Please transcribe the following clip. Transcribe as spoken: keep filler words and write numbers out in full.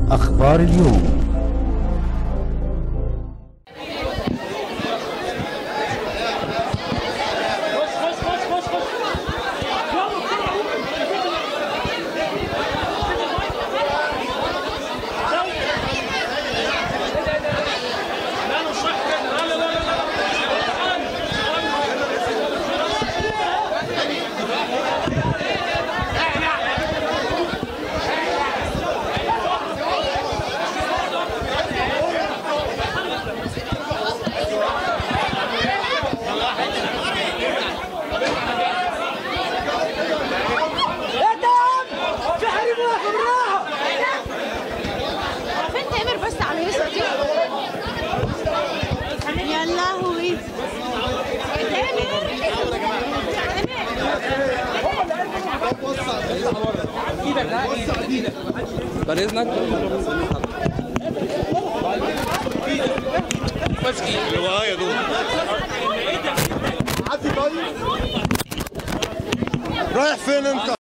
أخبار اليوم. يا لهوي بعد اذنك ماسكين الروايه دول عدي. طيب رايح فين انت؟